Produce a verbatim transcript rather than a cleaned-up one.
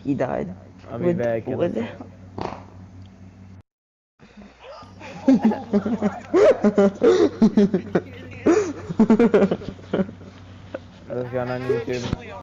he died. I'll be With, back. in a with sec. What's going on YouTube?